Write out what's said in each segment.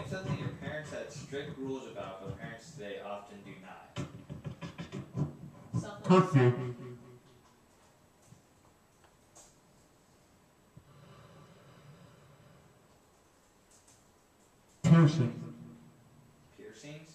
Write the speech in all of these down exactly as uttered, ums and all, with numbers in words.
something your parents had strict rules about, but parents today often do not. Something. Piercing. Piercings?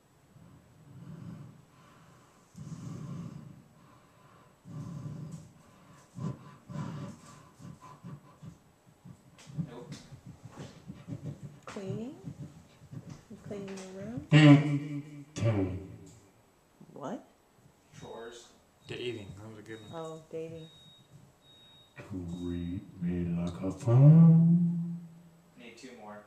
Nope. Cleaning? You cleaning your room? Dating. What? Chores. Dating. That was a good one. Oh, dating. Treat me like a phone. Need two more.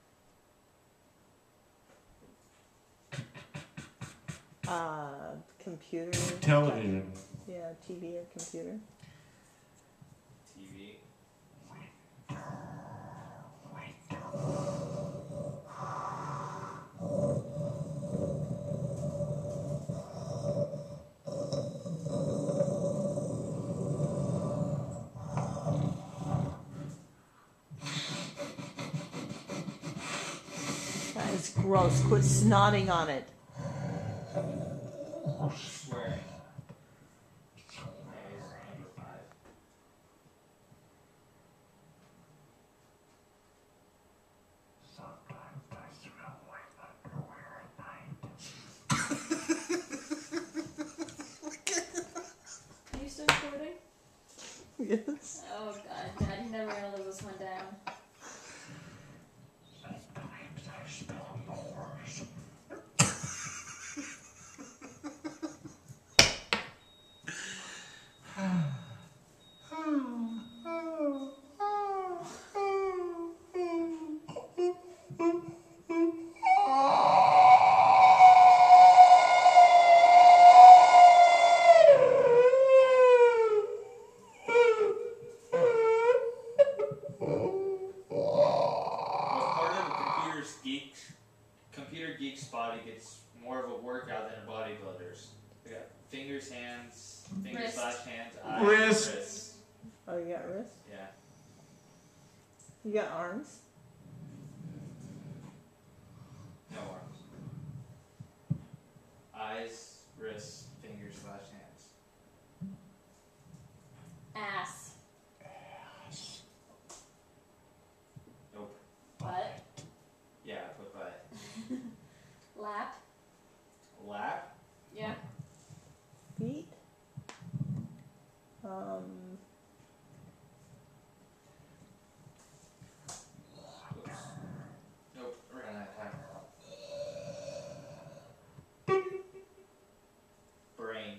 Uh, computer. Television. Yeah, T V or computer. T V. That is gross. Quit snotting on it. Swearing. That is number five. Sometimes I smell like underwear at night. Are you still recording? Yes. Oh god, Dad, you never gonna live this one down. Sometimes I smell horse. Computer geek's body gets more of a workout than a bodybuilder's. We got fingers, hands, fingers Wrist. slash hands, eyes, Wrist. wrists. Oh, you got wrists? Yeah. You got arms? No arms. Eyes, wrists, fingers slash hands. Ass. Ass. Nope. Butt. Yeah, put butt. Lap. Lap. Yeah. Feet? Um, Oops. Nope, we're running out of time. Brain.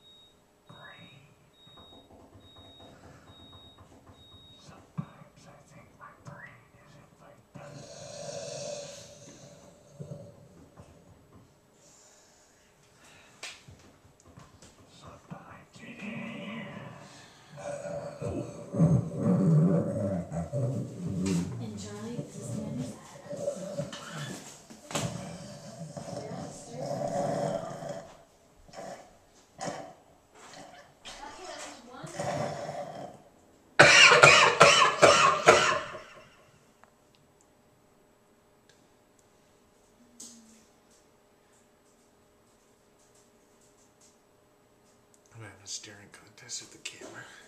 Sometimes I think my brain is in my belly. Sometimes it is. And Charlie is his name. Yeah, seriously. Okay, that was one. I'm having a staring contest with the camera.